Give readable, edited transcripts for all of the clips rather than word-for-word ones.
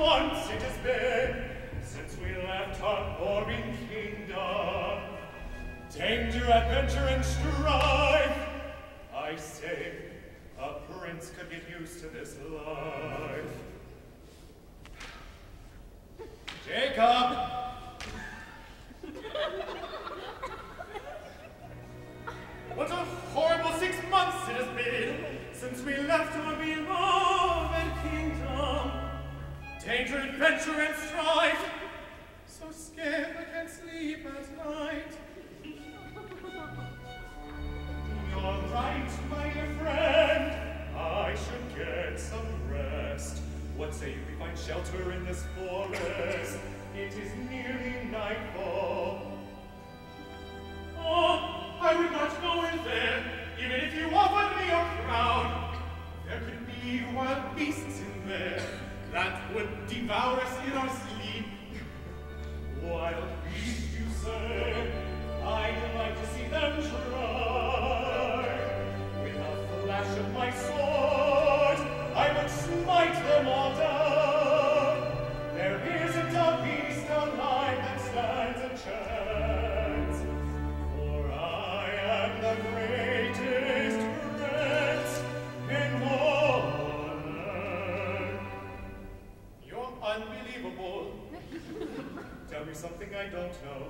months it has been since we left our foreign kingdom. Danger, adventure, and strife. I say, a prince could get used to this life. Jacob! What a horrible 6 months it has been since we left our beloved kingdom. Danger, adventure, and strife. So scared I can't sleep at night. You're right, my dear friend. I should get some rest. What say you we find shelter in this forest? It is nearly nightfall. Oh, I would not go in there, even if you offered me your crown. There could be wild beasts in there that would devour us in our sleep. Wild beasts, you say? I'd like to see them try. With a flash of my sword, I would smite them all down. There isn't a beast alive that stands a chance. For I am the greatest prince in all land. You're unbelievable. Tell me something I don't know.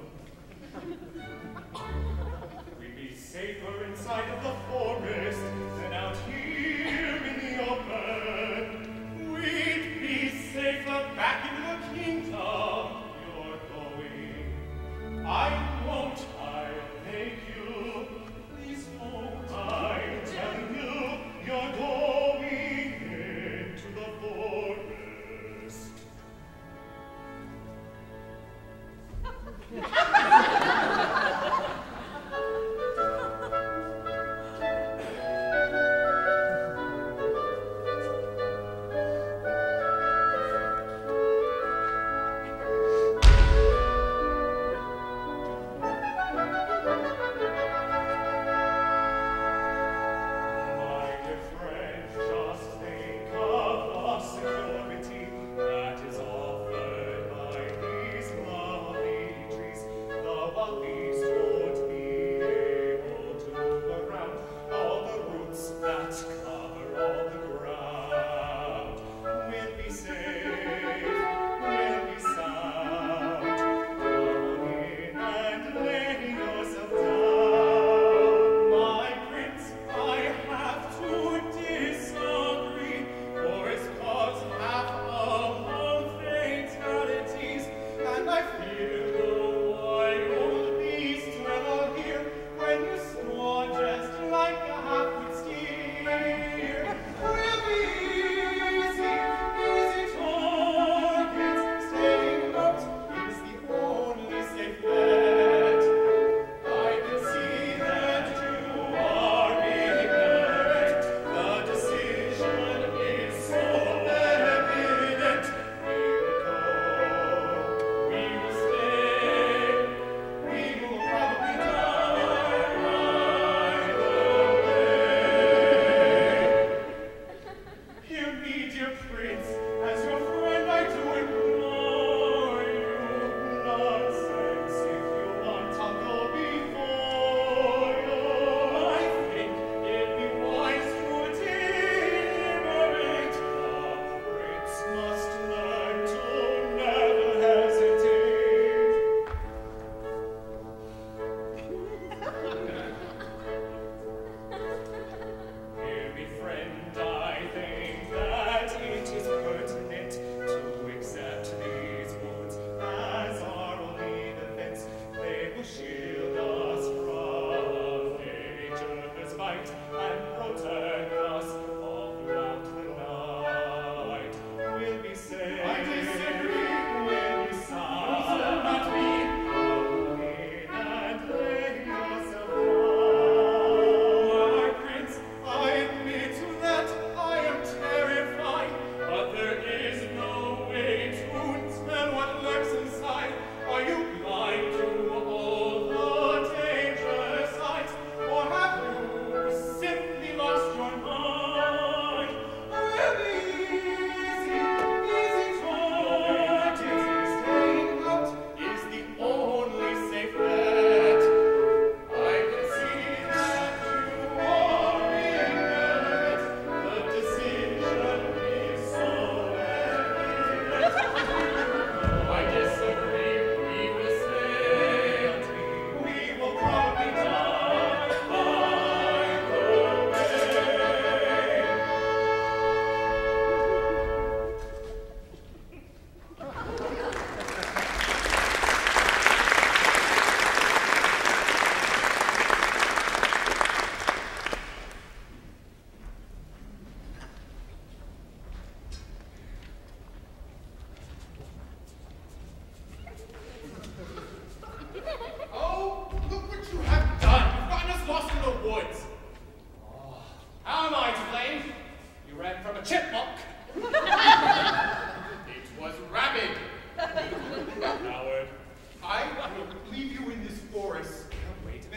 We'd be safer inside of the forest than out here in the open. We'd be safer back in the kingdom you're going. I won't, I'll make you. Please don't, I'm telling you, you're going into the forest.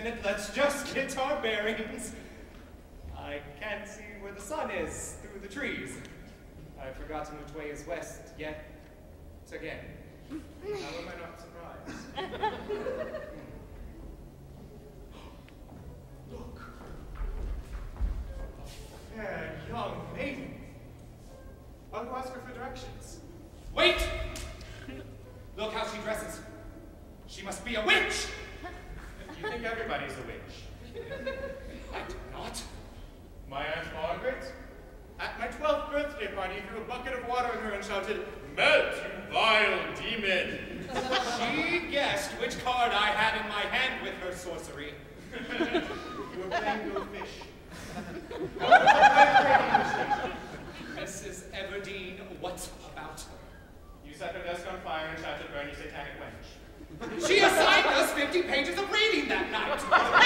minute, let's just get our bearings. I can't see where the sun is through the trees. I've forgotten which way is west yet again. How am I not surprised? Look. A fair young maiden. I'll go ask her for directions. Wait! Look how she dresses. She must be a witch! You think everybody's a witch? I do not. My Aunt Margaret, at my 12th birthday party, threw a bucket of water on her and shouted, "Melt, you vile demon!" She guessed which card I had in my hand with her sorcery. You were playing Go Fish. Mrs. Everdeen, what about her? You set her desk on fire and shouted, "Burn, you satanic wench." She assigned us 50 pages of reading that night.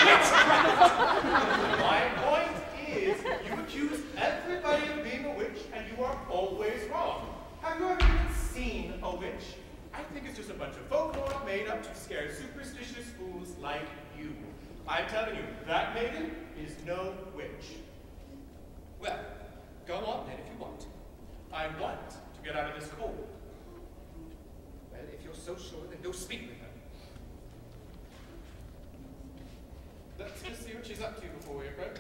My point is, you accuse everybody of being a witch, and you are always wrong. Have you ever even seen a witch? I think it's just a bunch of folklore made up to scare superstitious fools like you. I'm telling you, that maiden is no witch. Well, go on then if you want. I want to get out of this cold. Well, if you're so sure, then go speak with her. Let's just see what she's up to before we approach.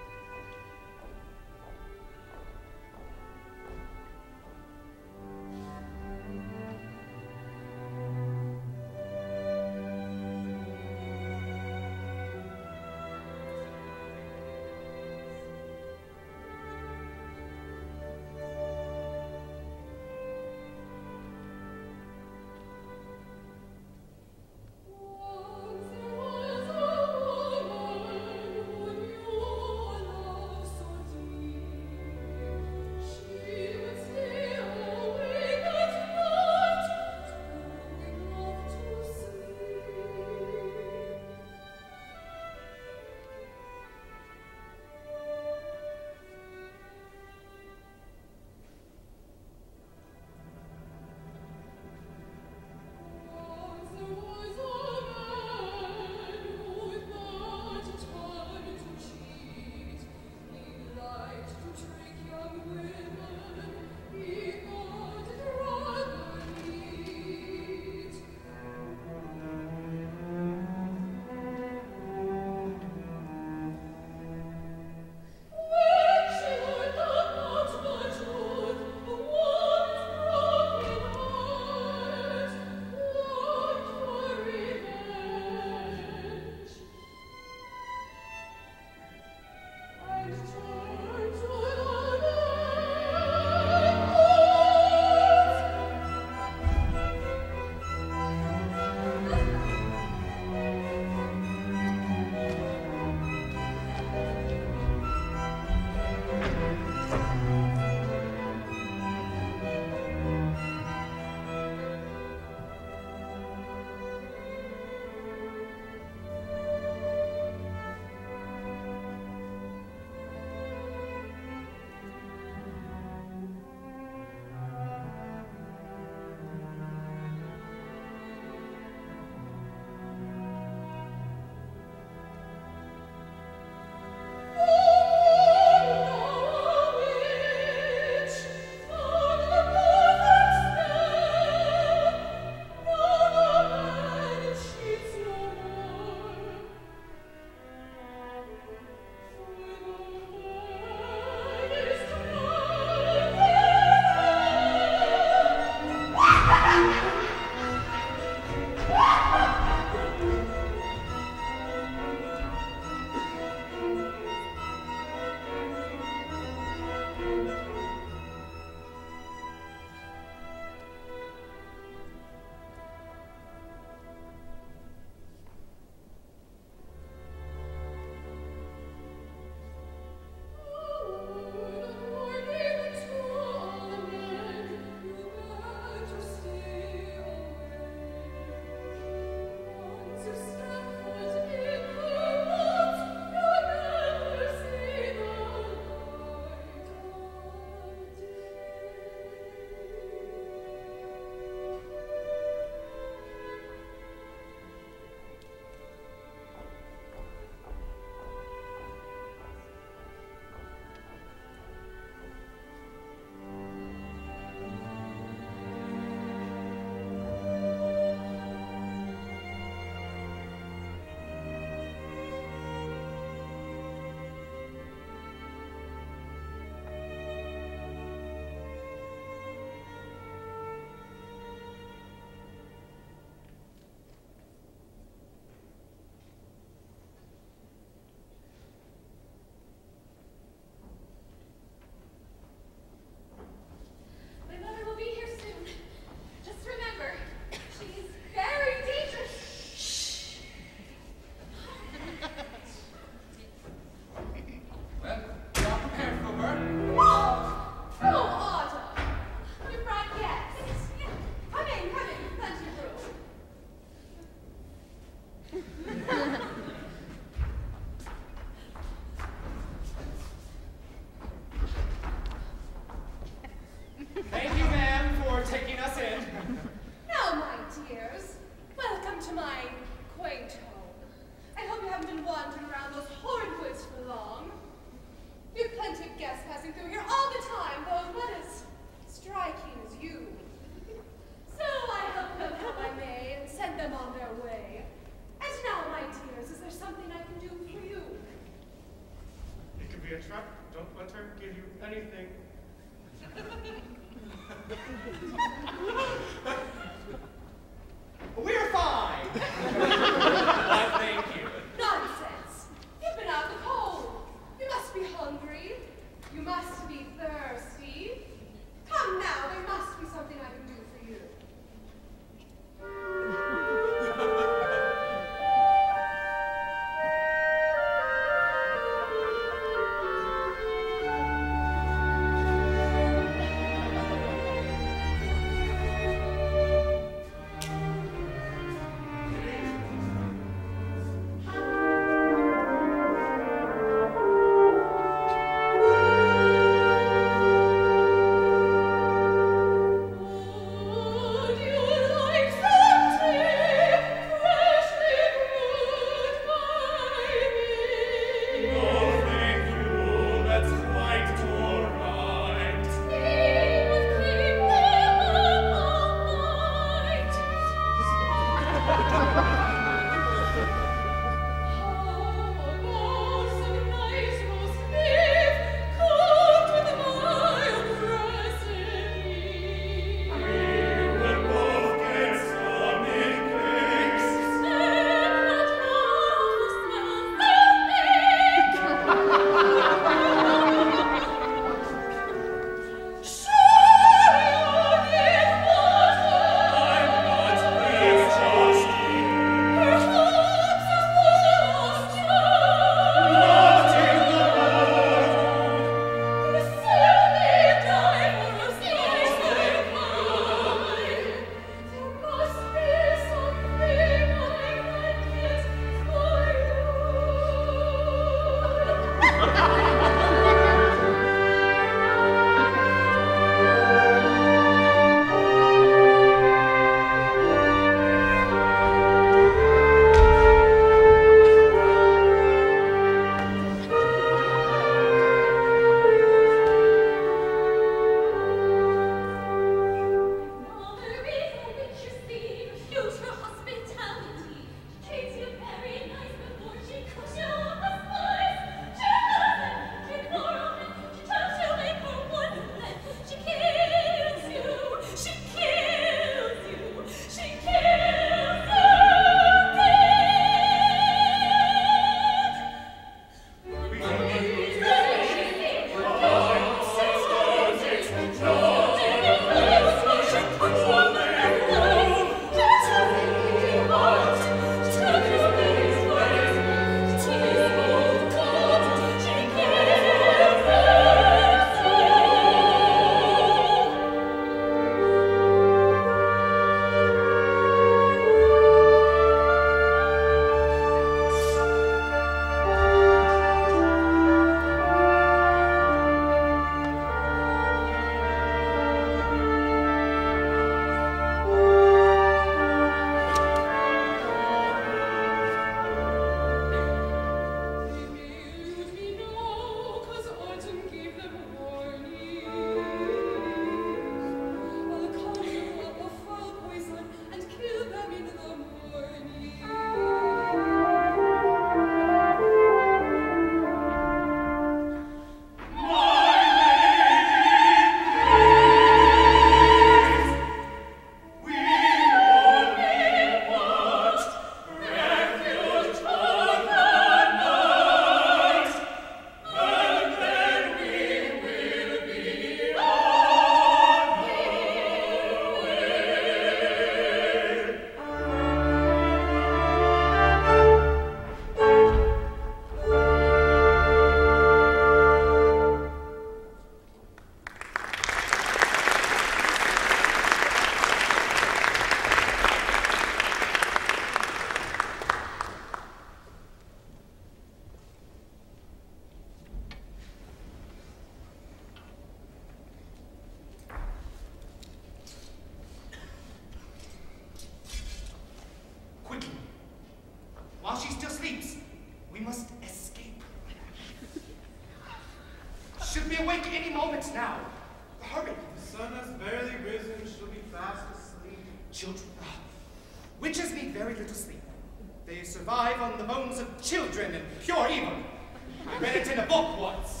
Children. Witches need very little sleep. They survive on the bones of children and pure evil. I read it in a book once.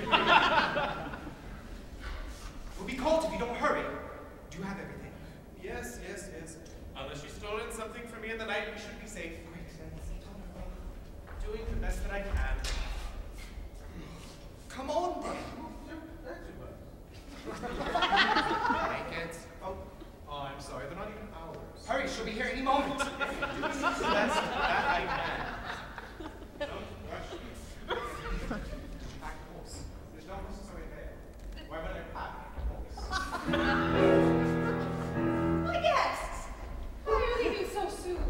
We'll be called if you don't hurry. Do you have everything? Yes, yes, yes. Unless you've stolen something from me in the night, we should be safe. Doing the best that I can. Come on, then. Make it. Oh, I'm sorry. They're not even ours. Hurry, she'll be here any moment. Do the best that I can. Don't rush me. Pack horse. There's no horses over there. Why would I pack a horse? My guests! Why are you leaving so soon?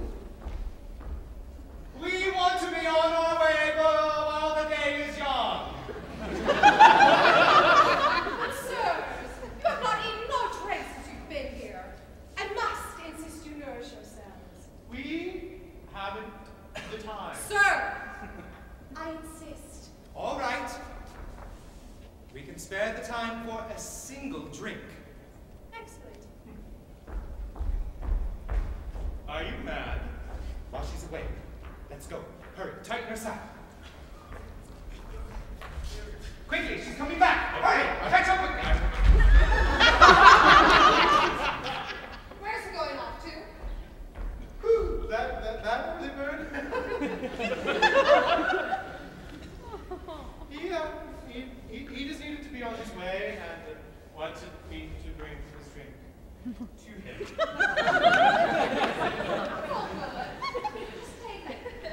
We want to be on our way while the day is young. But sirs, you have not eaten nor drank since you've been here. I must insist you nourish yourselves. We haven't the time. Sir! I insist. All right. We can spare the time for a single drink. Excellent. Are you mad? While she's away. Let's go. Hurry, tighten her saddle. Quickly, she's coming back. Hurry, catch up with me. Where's he going off to? Whew, that early bird? He just needed to be on his way and wanted me to bring his drink to him. Oh, good. Just take it.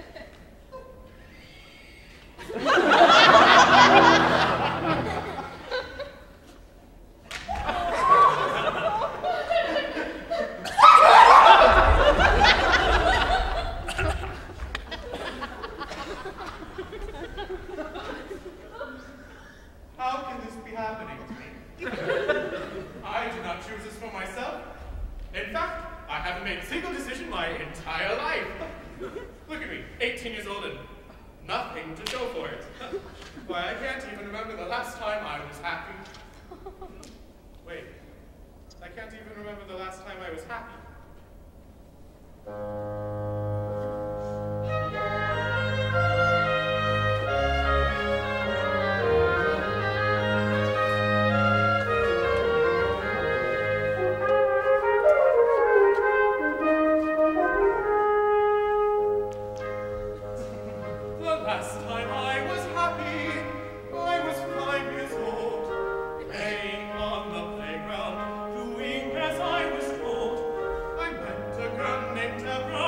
How can this be happening to me? I did not choose this for myself. In fact, I haven't made a single decision my entire life. Look at me, 18 years old and nothing to show for it. Why, I can't even remember the last time I was happy. Wait, I can't even remember the last time I was happy. The last time I was happy, I was 5 years old, playing on the playground, doing as I was told. I met a girl named Deborah.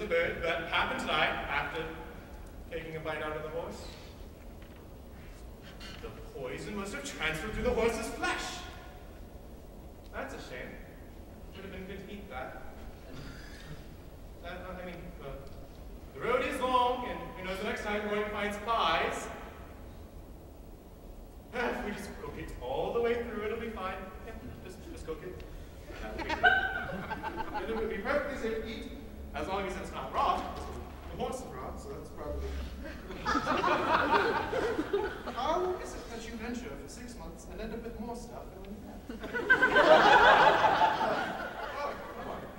bird that happened to die after taking a bite out of the horse. The poison must have transferred through the horse's flesh. That's a shame. Would have been good to eat that. I mean, the road is long, and who knows the next time Roy finds pies. If we just cook it all the way through, it'll be fine. Yeah, just cook it. And it would be perfectly safe to eat, as long as it's not raw. The horse is raw, so that's probably... How is it that you venture for 6 months and end up with more stuff than when you have? Oh, come on.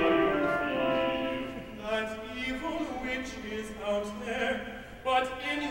But in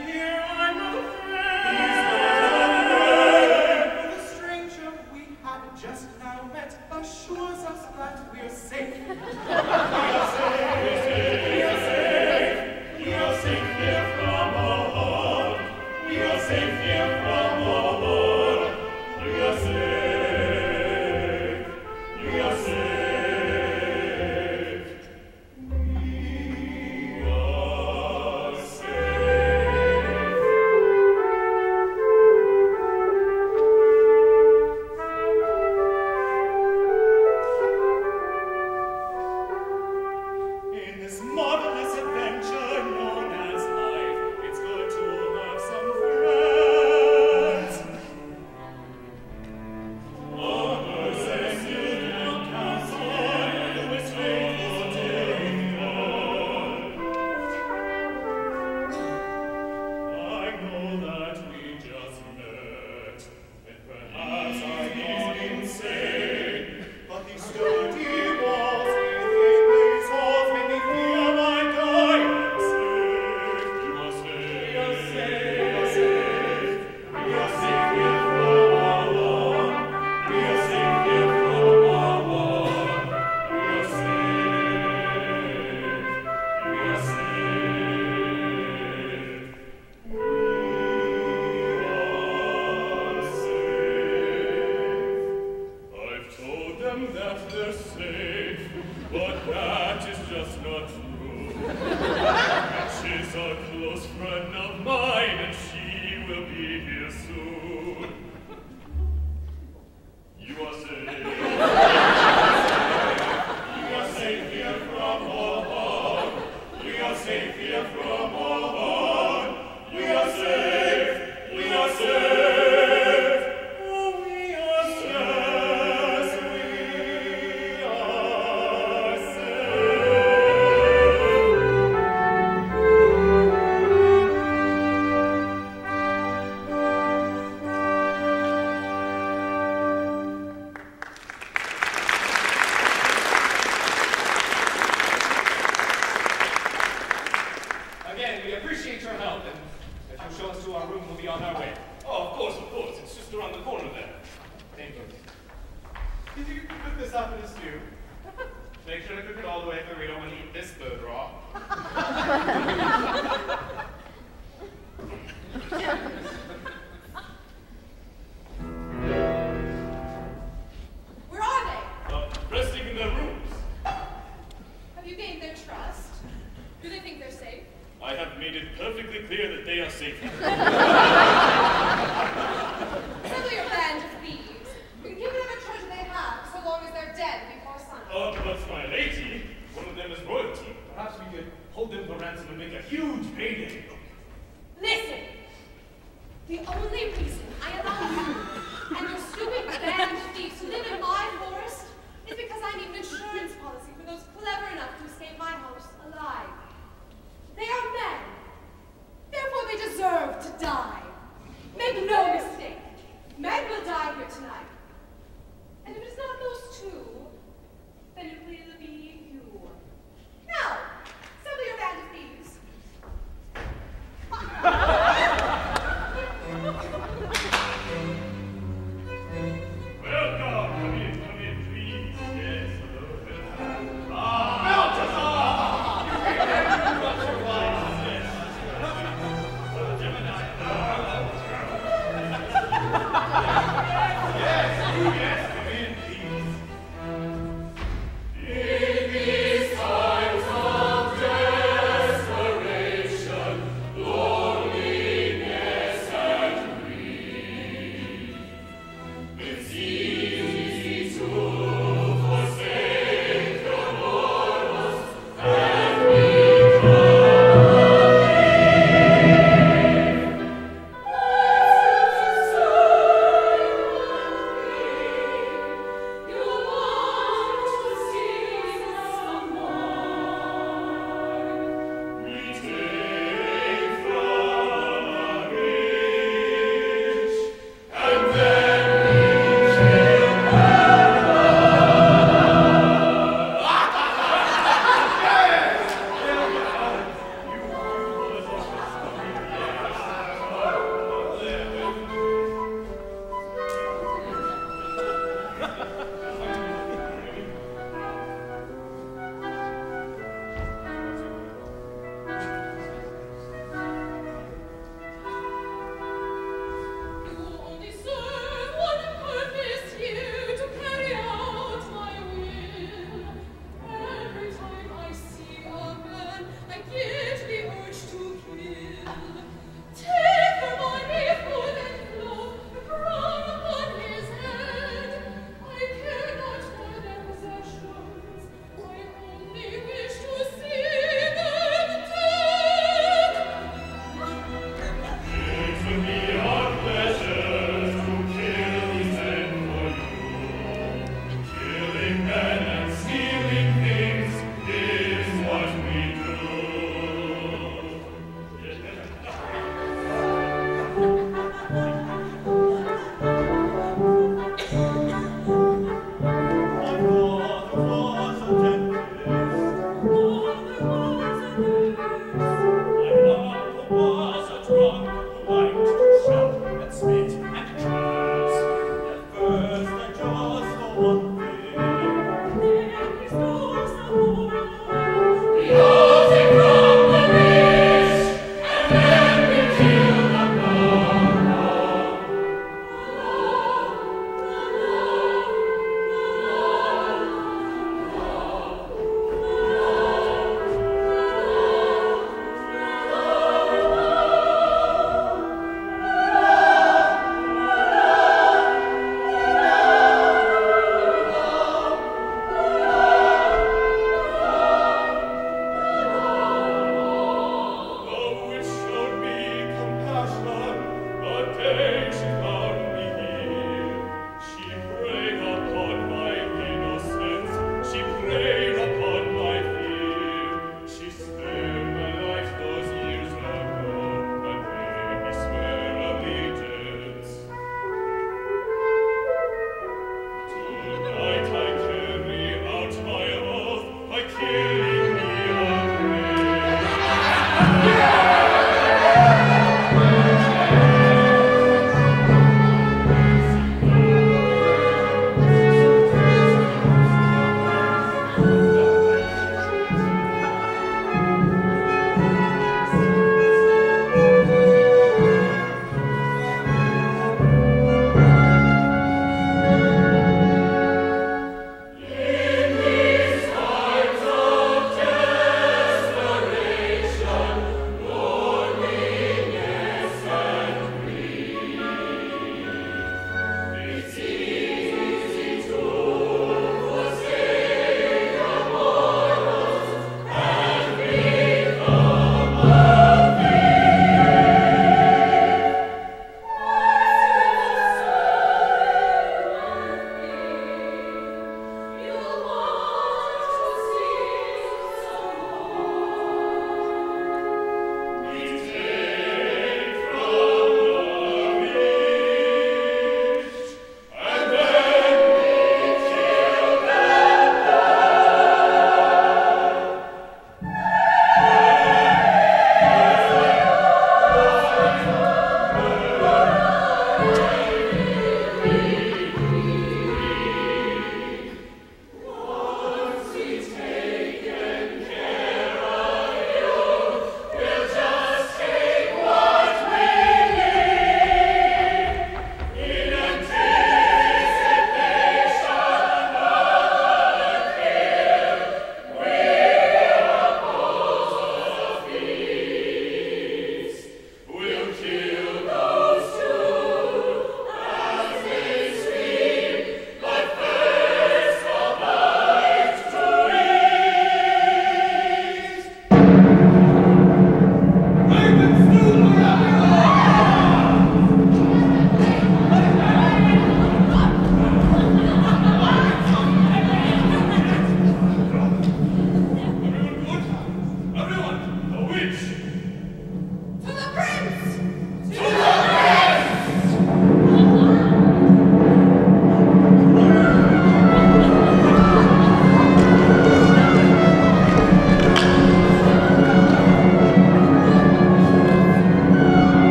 Lonely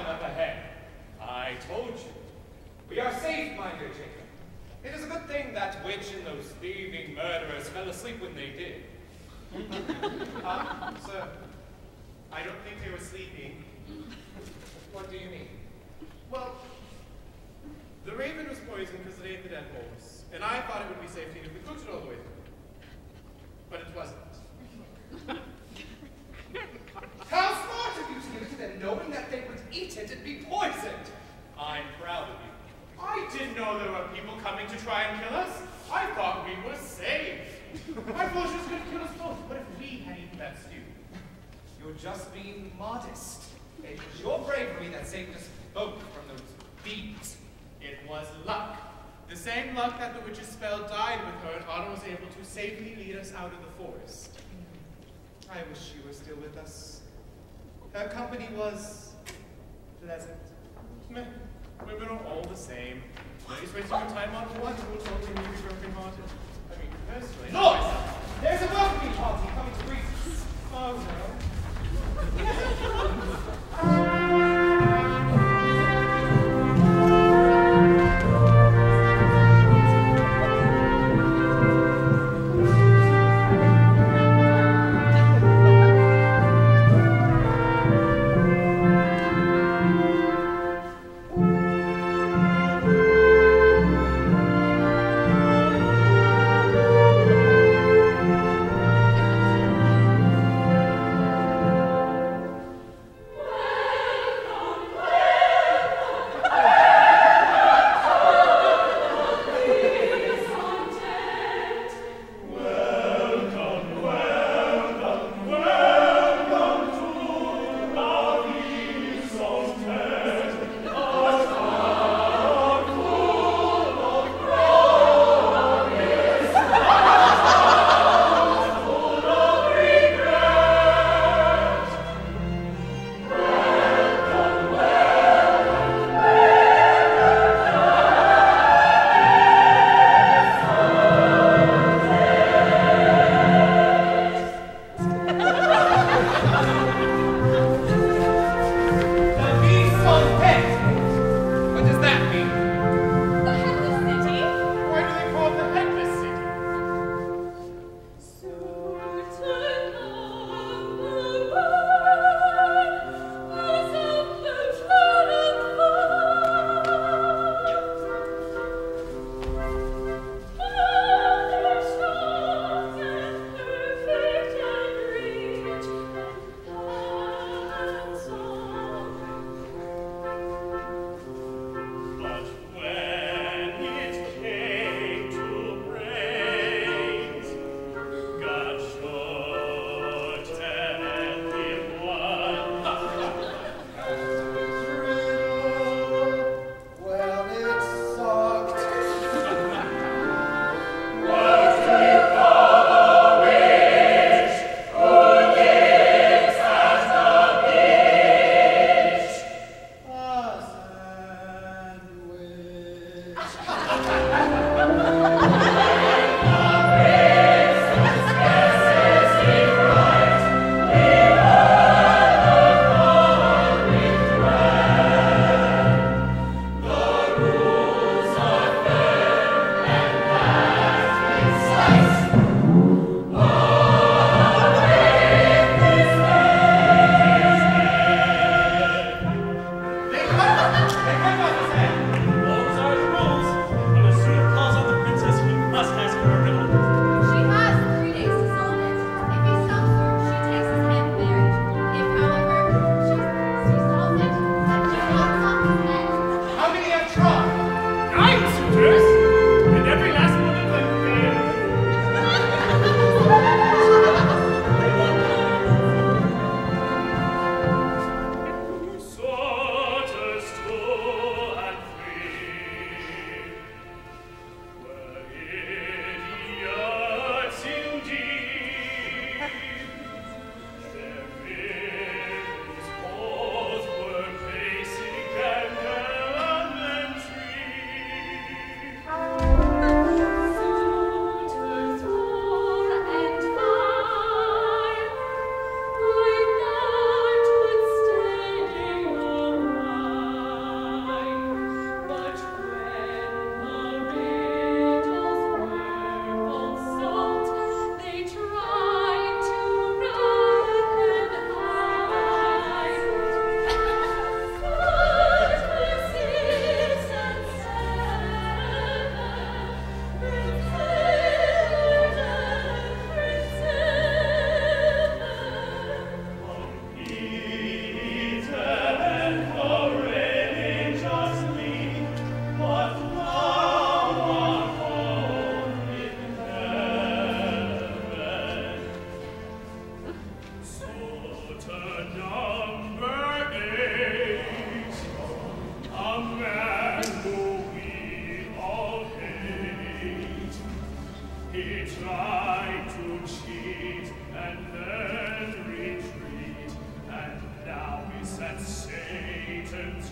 up ahead. I told you. We are safe, my dear Jacob. It is a good thing that witch and those thieving murderers fell asleep when they did. Sir, I don't think they were sleeping. What do you mean? Well, the raven was poisoned because it ate the dead horse, and I thought it would be safety if we cooked it all the way through. But it wasn't. How smart of you to give it to them, knowing that they would eat it and be poisoned! I'm proud of you. I didn't know there were people coming to try and kill us. I thought we were safe. I thought she was going to kill us both. What if we had eaten that stew? You're just being modest. It was your bravery that saved us both from those thieves. It was luck. The same luck that the witch's spell died with her, and Otto was able to safely lead us out of the forest. I wish she were still with us. Her company was pleasant. Meh. Women are all the same. Ladies wasting your time on one who will totally leave you broken-hearted. I mean, personally, not Look! myself. There's a welcoming party coming to greet us. Oh, no.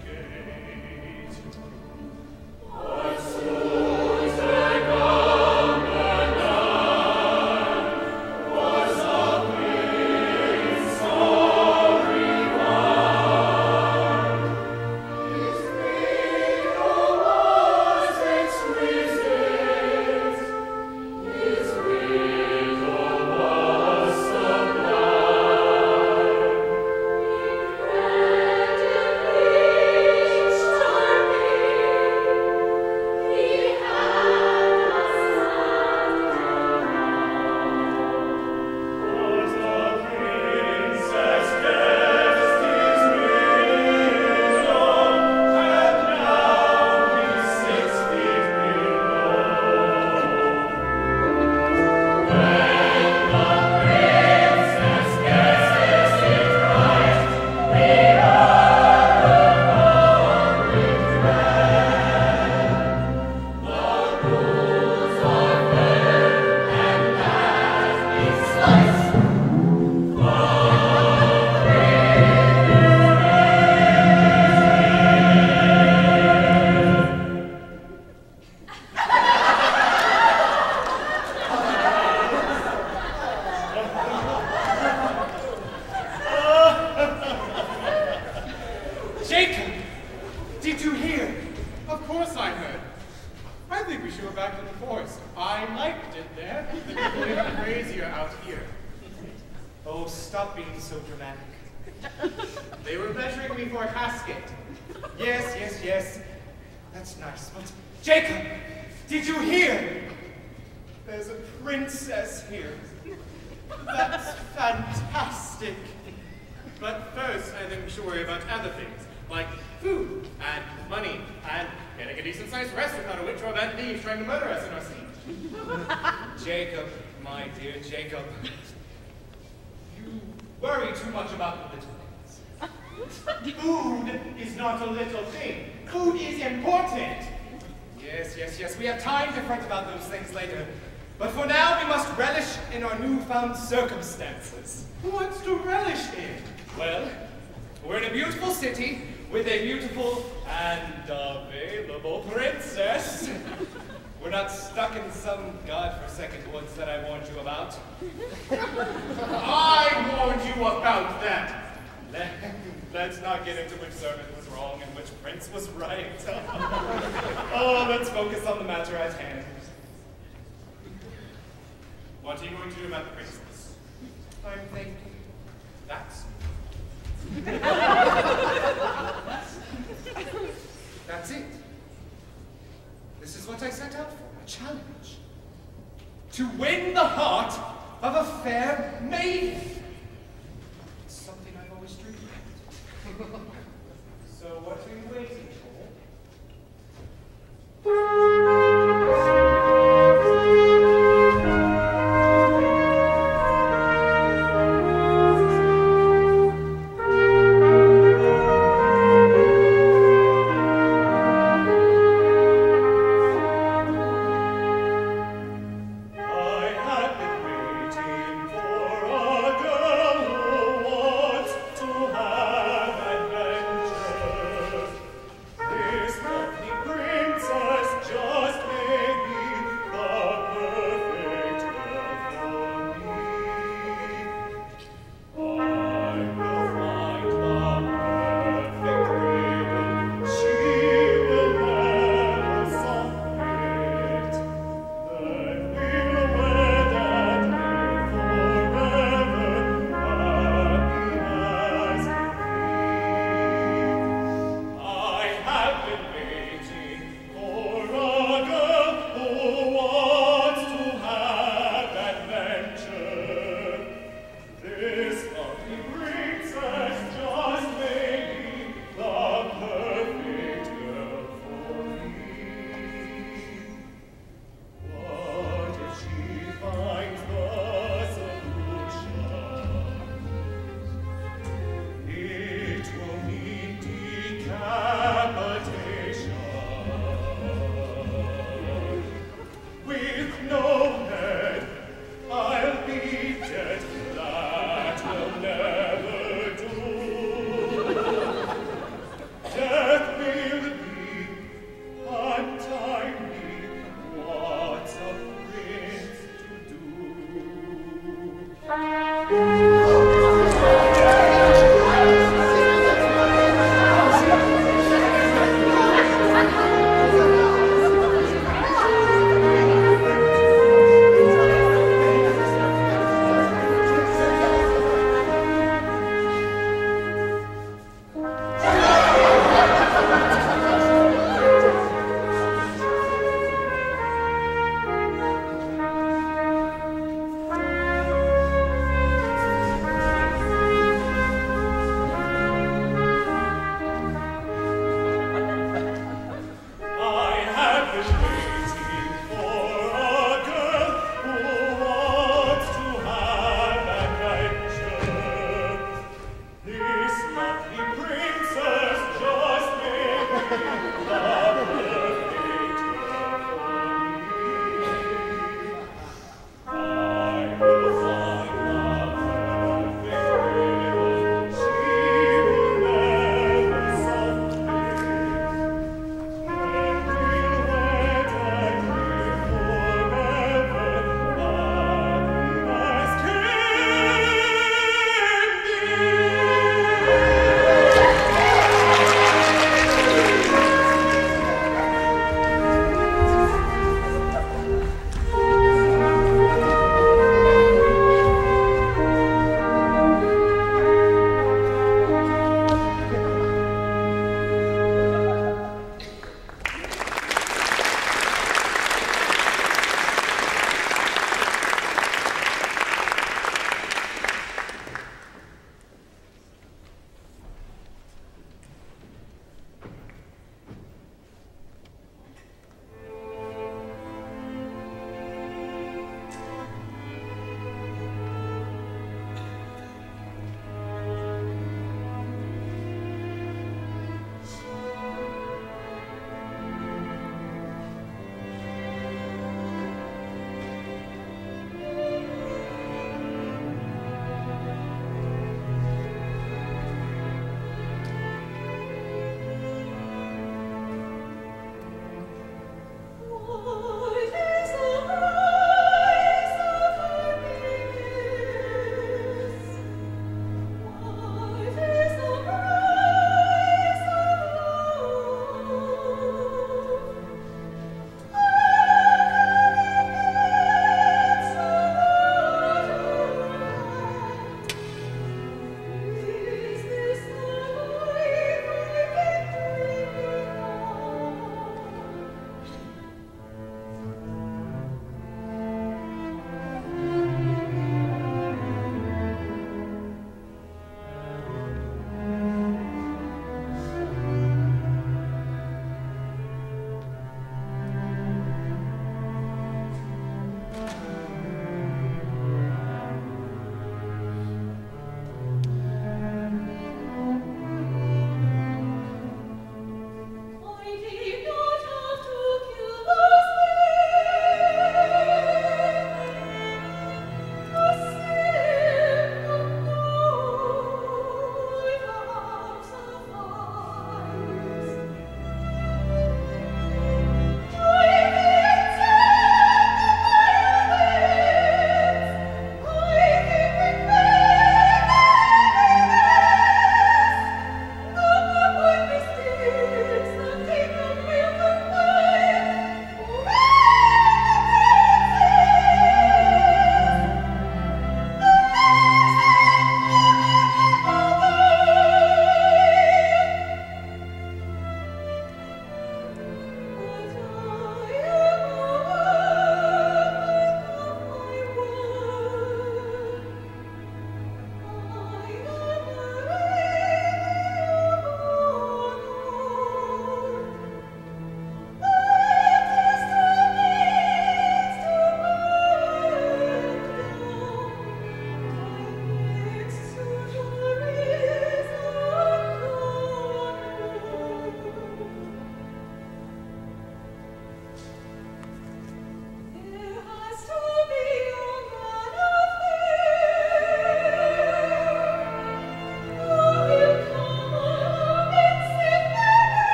Circumstances. What's to relish in? Well, we're in a beautiful city with a beautiful and available princess. We're not stuck in some godforsaken woods that I warned you about. I warned you about that. Let's not get into which servant was wrong and which prince was right. Oh, let's focus on the matter at hand. What are you going to do about the princess? I'm thinking. That's it. This is what I set out for, a challenge. To win the heart of a fair maiden. It's something I've always dreamed of. So what are you waiting for?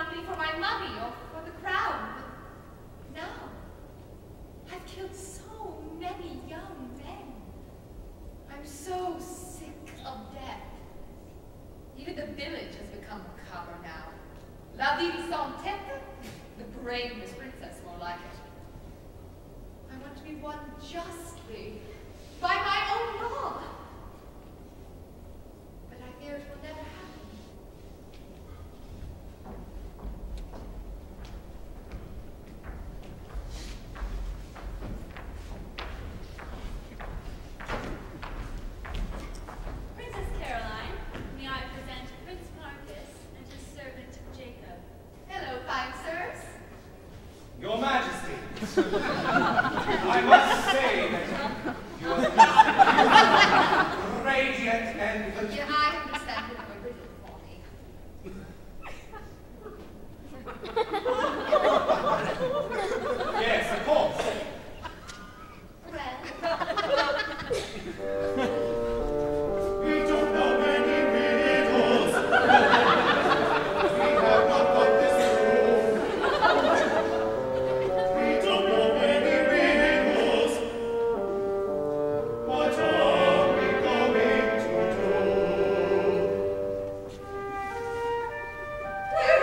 want me for my money or for the crown. But now, I've killed so many young men. I'm so sick of death. Even the village has become macabre now. La ville sans tête? The brainless princess, more like it. I want to be won justly, by my own law. But I fear it will never happen. Princess Caroline, may I present Prince Marcus and his servant Jacob. Hello, fine sirs. Your Majesty, I must say that your radiant and... Yeah, I understand it a riddle for me. Yes, of course. We don't know any riddles. We have not got this through. We don't know any riddles. What are we going to do? There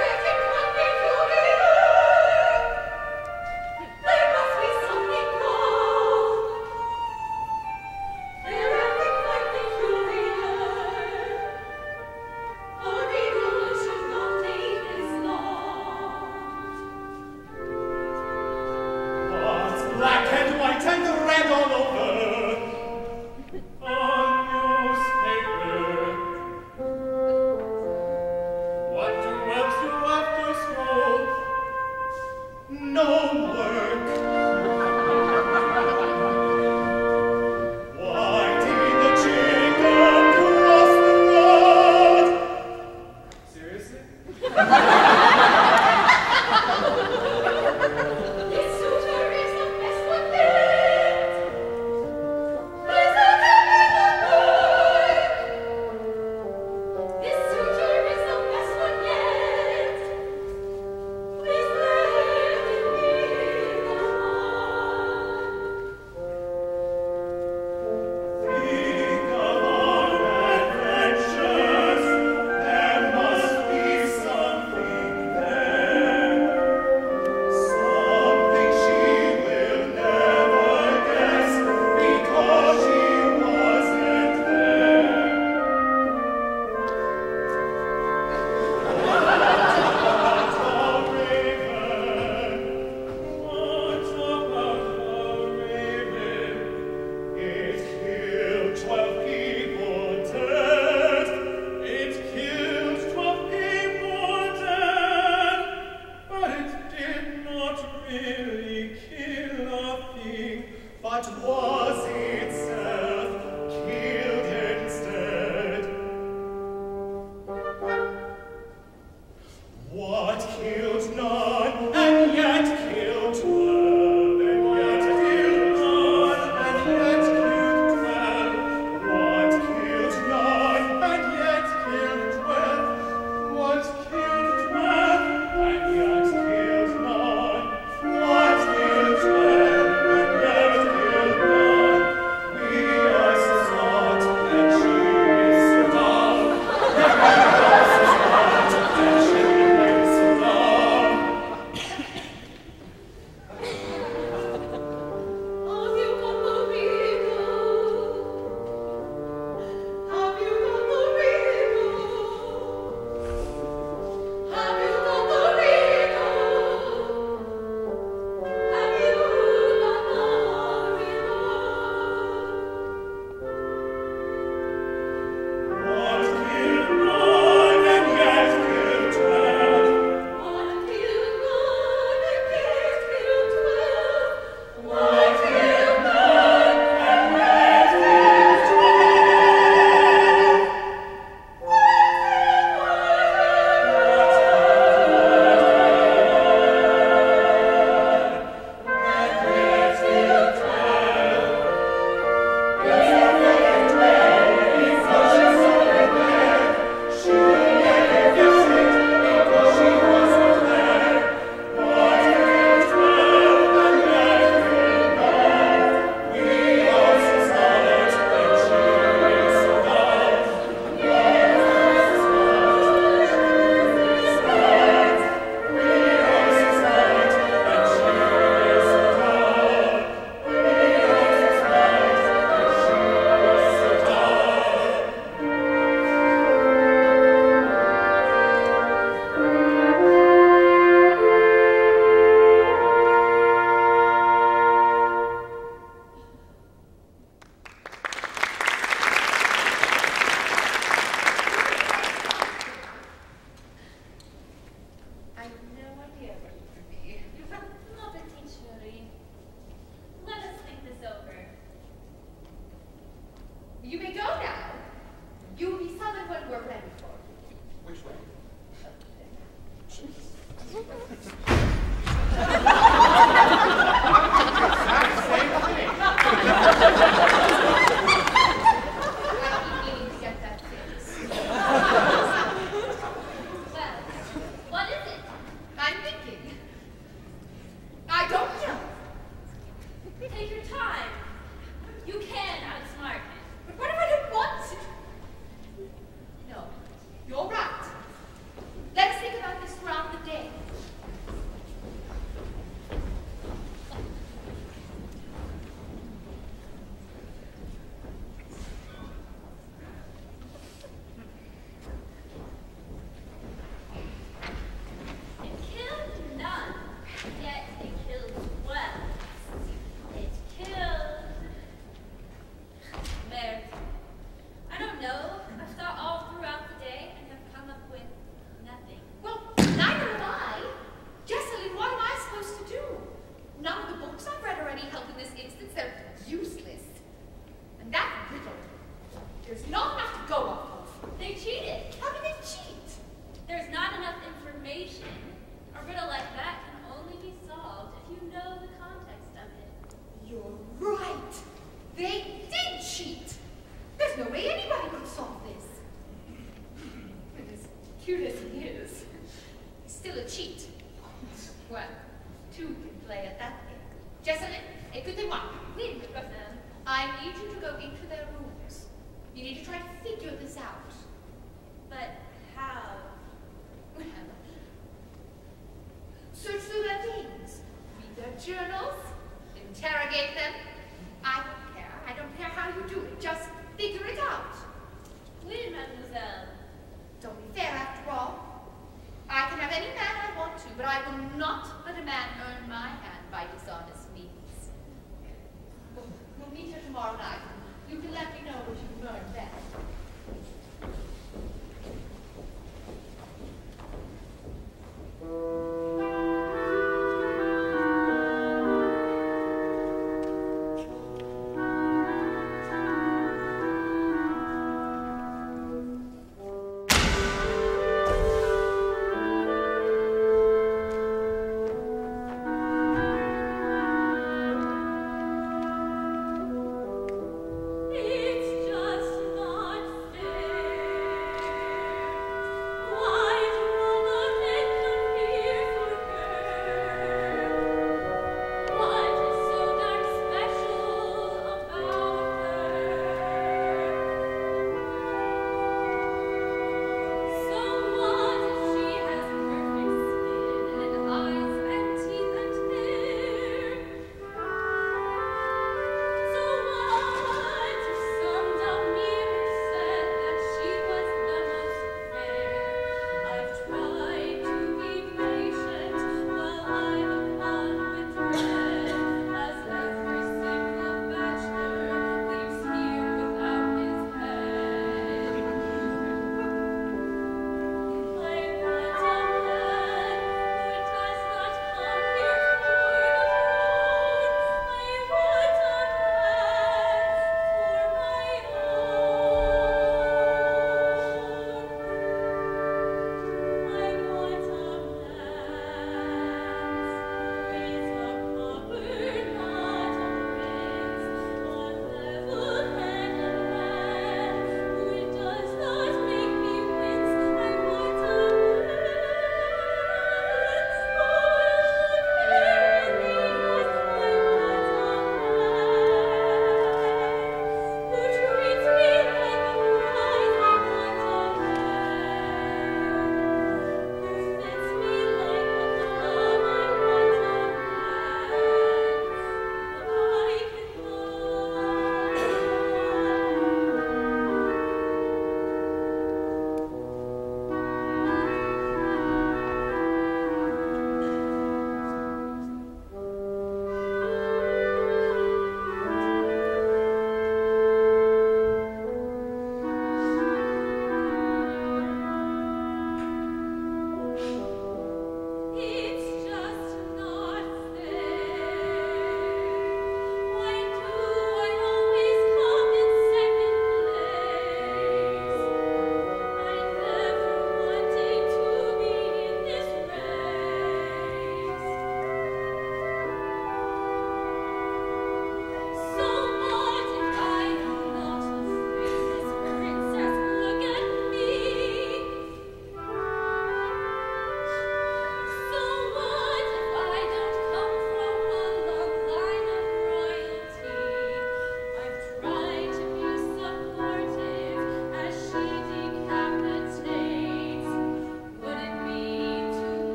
must be something wrong. Everything might be peculiar. A riddle should not take this long. What's black and white and red all over? A newspaper. What do elves do after school? No work. Why did the Jacob cross the road? Seriously? This suitor is the best one yet. Please let him in the boy. This suitor is the best one yet. Please let him in the Think of our adventures. There must be something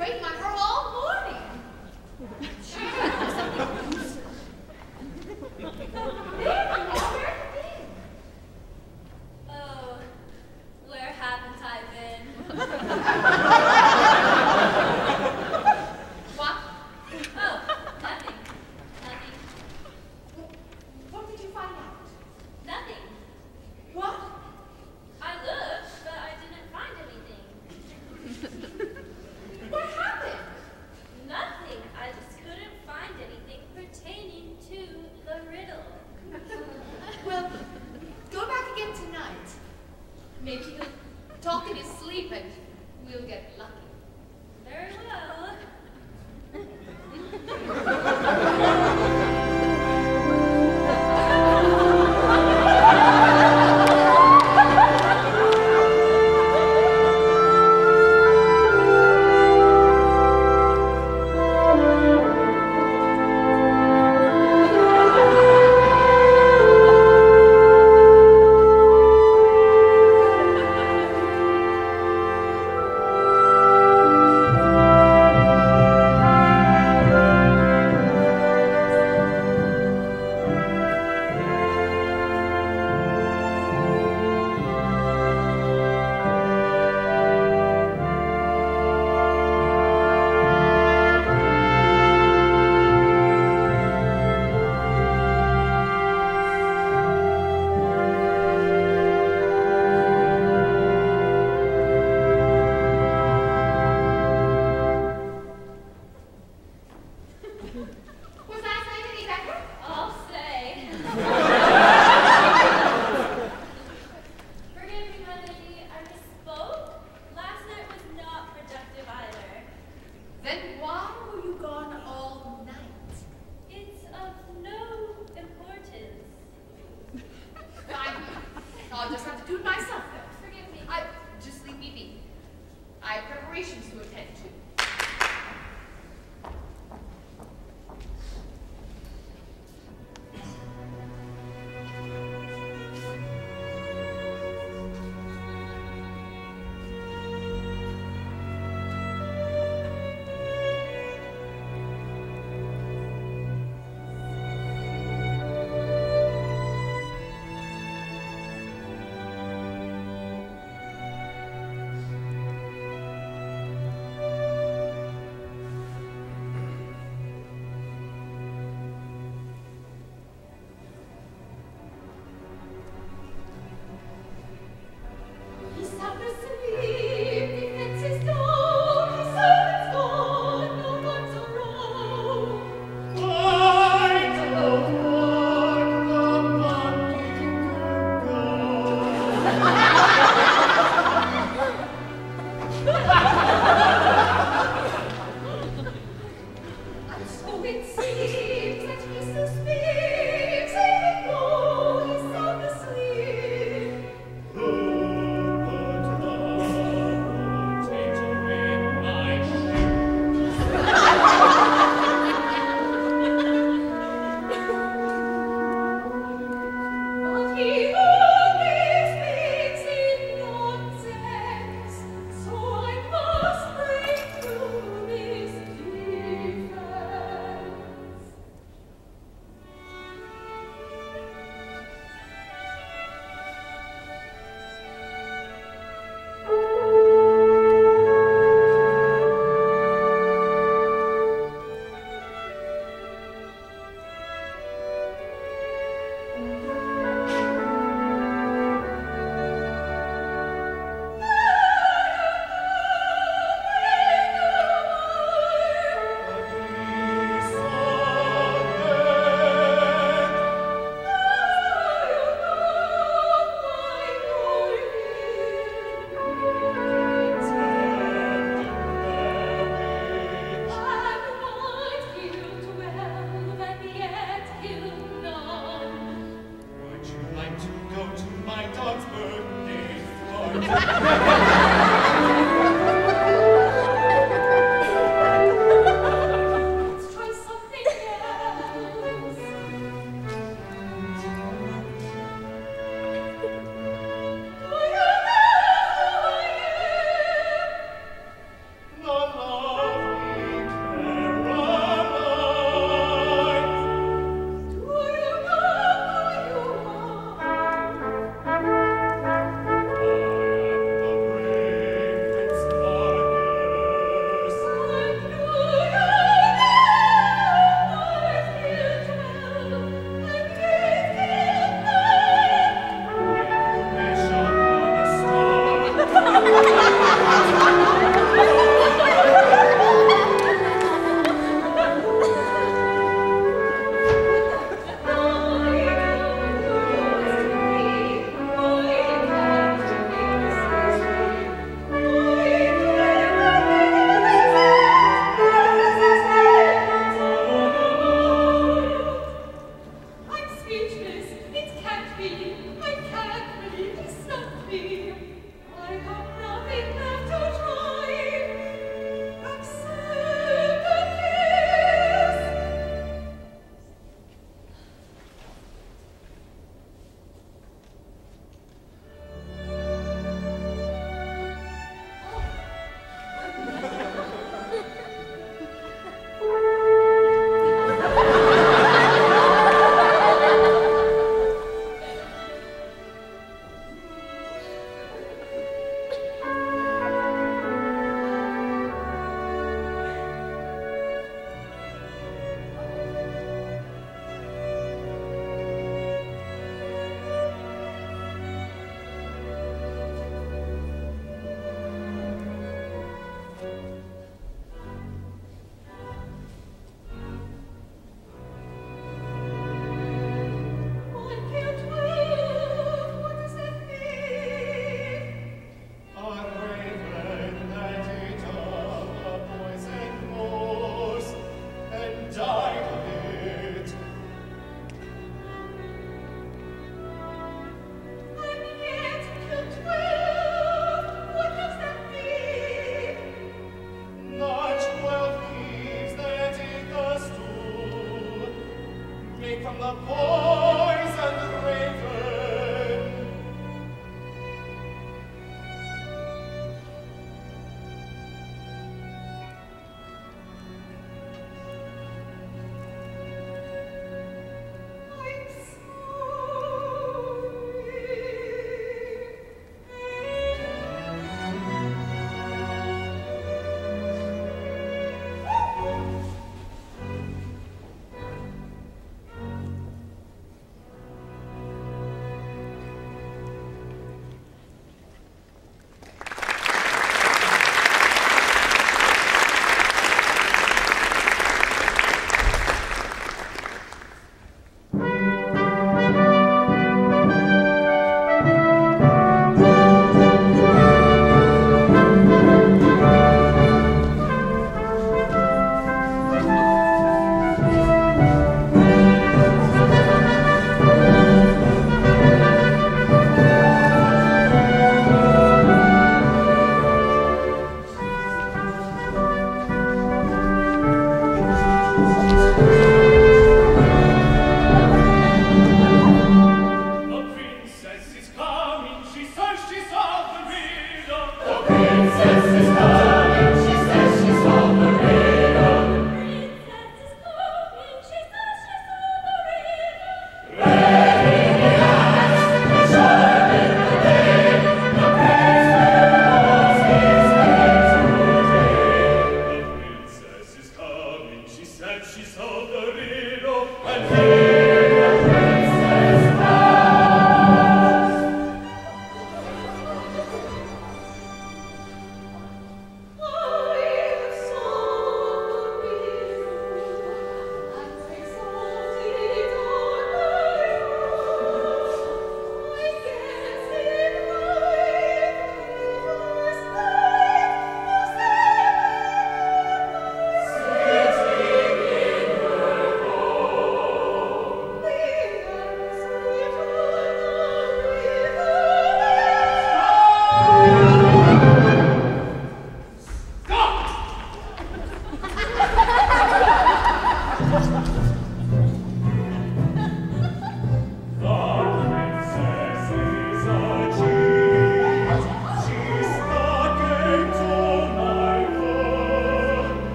waiting on her all morning. Oh, where haven't I been? What? Oh, nothing. Nothing. What did you find out? Nothing. What? I looked, but I didn't find anything. What happened? the poor